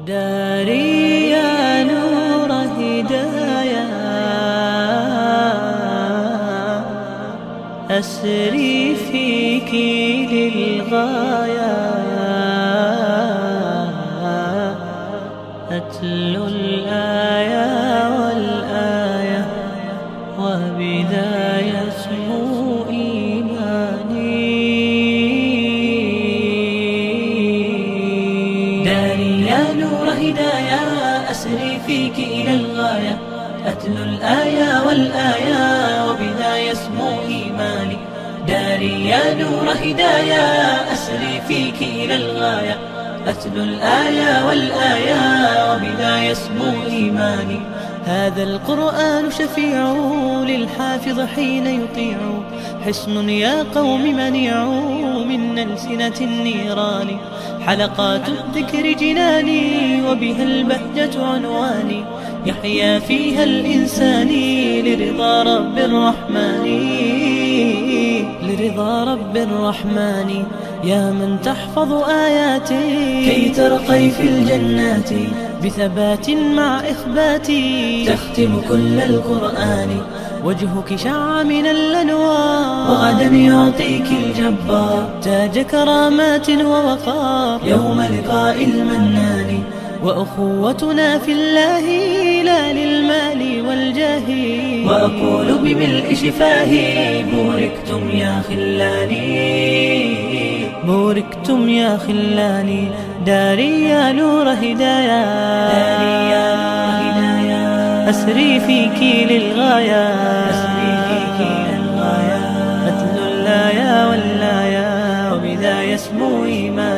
داري يا نور هدايا أسري فيك للغاية أتلو الآية والآية وبذا يسمو إيماني. داري يا نور هدايا أسري فيك إلى الغاية أتلو الآية والآية وبذا يسمو إيماني. داري يا نور هدايا أسري فيك إلى الغاية أتلو الآية والآية وبذا يسمو إيماني. هذا القرآن شفيع للحافظ حين يطيع حصن يا قوم منيع من ألسنة النيران. حلقات الذكر جناني وبها البهجة عنواني يحيا فيها الإنسان لرضا رب الرحمن. لرضا رب الرحمن يا من تحفظ آياتي كي ترقي في الجنات بثبات مع إخباتي. تختم كل القرآن وجهك شع من الأنوار وغدا يعطيك الجبار تاج كرامات ووقار يوم لقاء المنان. وأخوتنا في الله لا للمال والجاه وأقول بملء شفاهي بوركتم يا خلاني. بوركتم يا خلاني. داري يا نور هدايا داري يا هدايا أسري فيك للغاية أسري فيك للغاية أتلو الآية والآية وبذا يسمو إيماني.